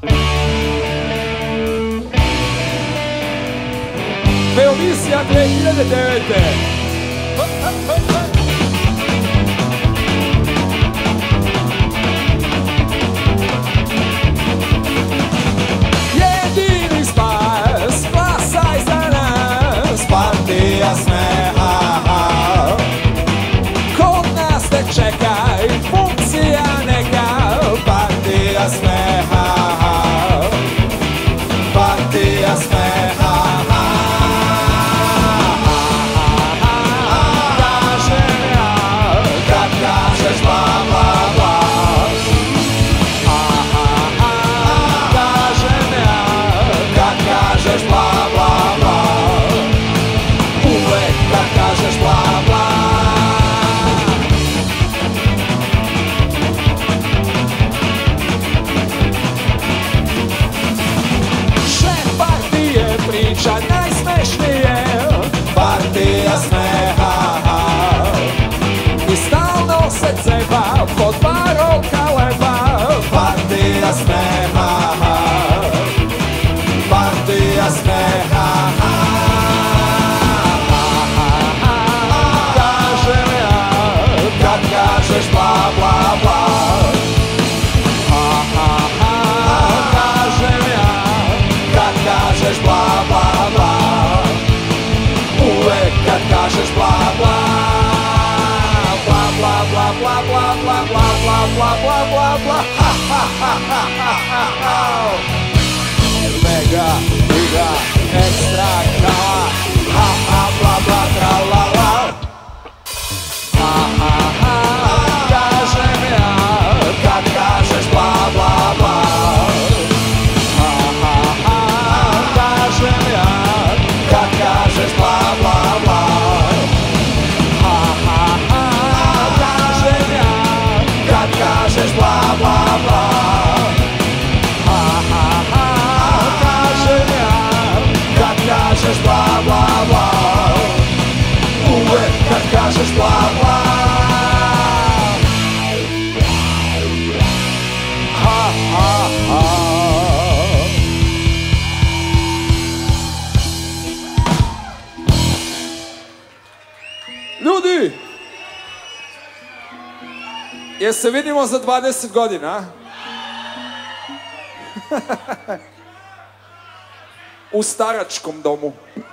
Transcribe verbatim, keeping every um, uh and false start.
Beovisija dve hiljade devete. Jedini spas, glasaj za nas, partija smeha. Kod nas te čekaj, funkcija neka, partija smeha. Partija smeha. Priča najsmešnije, partija smeha. I stalno se ceba pod barom kaleba, partija smeha. Partija smeha. Kažem ja, kad kažeš bla bla bla. Kažem ja, kad kažeš bla bla bla. Uvek kad kažeš bla bla. Bla bla bla bla bla bla bla bla bla bla bla bla. Ha ha ha ha ha ha. Mega, giga, ekstra krala. Ha ha bla bla tra la la. Ha ha ha. Kažem ja, kad kažeš bla bla bla. Kažem ja, kad kažeš bla bla bla. Ha ha ha. Kažem ja, kad kažeš bla bla bla. Ha ha ha. Kažem ja, kad kažeš bla bla bla. Uvek kad kažeš bla bla. Ha ha ha. Ljudi, jel se vidimo za dvadeset godina? U staračkom domu.